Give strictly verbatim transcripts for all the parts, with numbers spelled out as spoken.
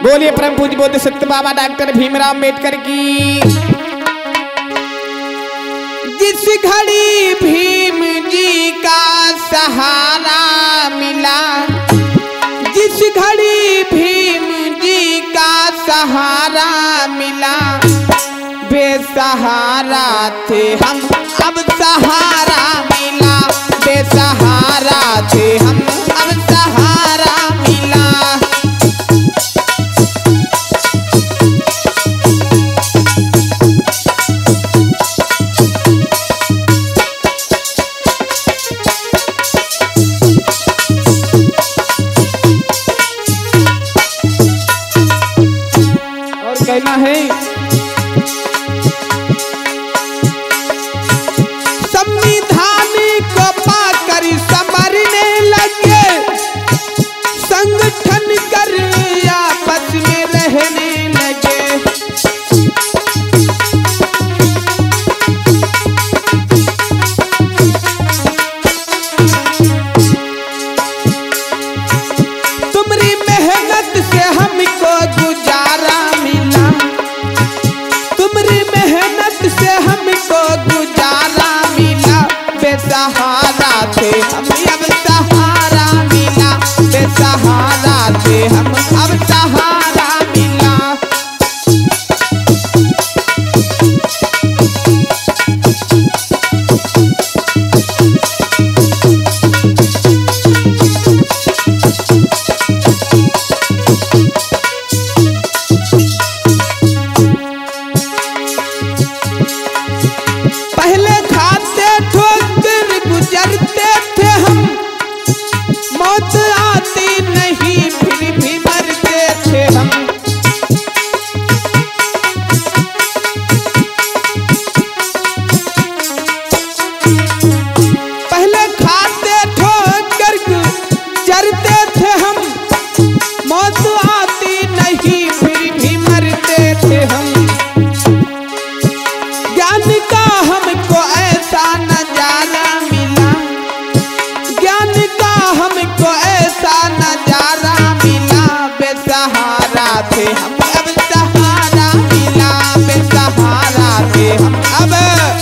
बोलिए परम पूज्य बोध सत्य बाबा डॉक्टर भीमराव अम्बेडकर की। जिस घड़ी भीम जी का सहारा मिला, जिस घड़ी भीम जी का सहारा मिला, बेसहारा थे हम अब सहारा मिला, बेसहारा थे हम अब सहारा मिला। और कहना है संविधान को पाकर संवरने लगे, संगठन कर आपस में रहने लगे। तुम्हारी मेहनत से हमको गुजारा मिला, तुम्हारी मेहनत से हमको गुजारा मिला, बेसहारा थे हम अब सहारा मिला, बेसहारा थे हम अब सहारा मिला। पहले खाते ठोकर गुजरते थे हम, मौत आती नहीं फिर भी मरते थे हम। पहले खाते ठोकर गुजरते थे हम, मौत आती नहीं फिर भी मरते थे हम। ज्ञान का हमको ऐसा नजारा मिला, ज्ञान का हमको ऐसा नजारा मिला, बेसहारा थे हम अब सहारा मिला, बेसहारा थे हम अब।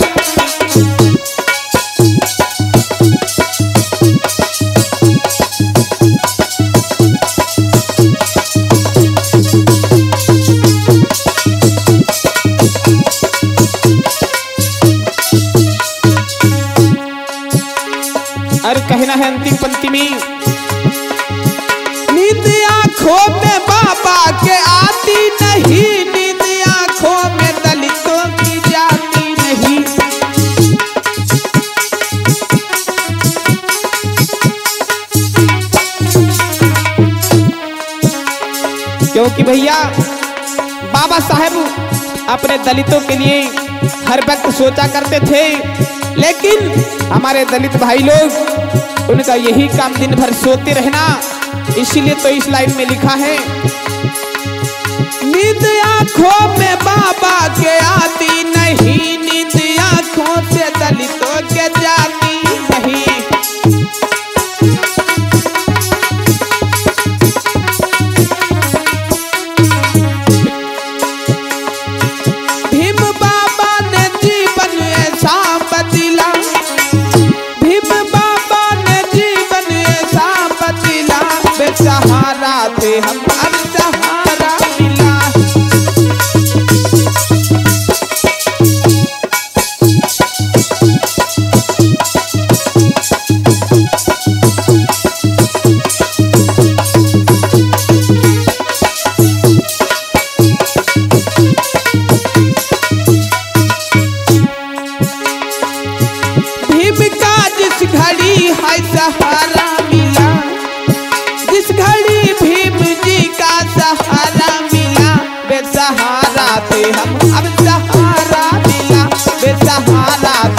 और कहना है अंतिम पंक्ति में, नींद आंखों में बाबा के आती नहीं, नींद आंखों में दलितों की जाती नहीं। क्योंकि भैया बाबा साहेब अपने दलितों के लिए हर वक्त सोचा करते थे, लेकिन हमारे दलित भाई लोग उनका यही काम दिन भर सोते रहना, इसीलिए तो इस लाइन में लिखा है, नींद आंखों में बाबा के आती नहीं, नींद आंखों से दलितों के जाती नहीं। भीम बाबा ने जीवन ऐसा बदला, भीम बाबा ने जीवन ऐसा बदला, बेसहारा थे हम अब सहारा मिला। भीम का जिस घड़ी है सहारा मिला, जिस घड़ी भीम जी का सहारा मिला, बेसहारा थे हम अब सहारा मिला, बेसहारा